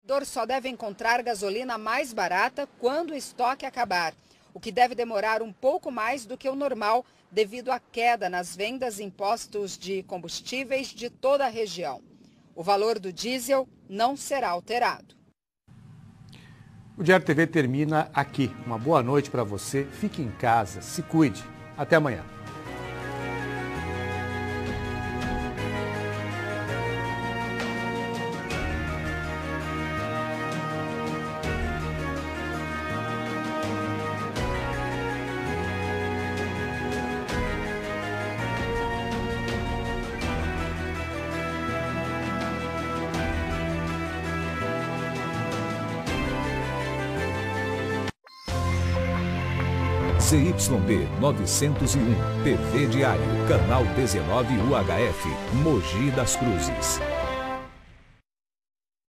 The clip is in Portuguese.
O só deve encontrar gasolina mais barata quando o estoque acabar, o que deve demorar um pouco mais do que o normal devido à queda nas vendas em postos de combustíveis de toda a região. O valor do diesel não será alterado. O Diário TV termina aqui. Uma boa noite para você. Fique em casa, se cuide. Até amanhã. ZYB 901, TV Diário, Canal 19 UHF, Mogi das Cruzes.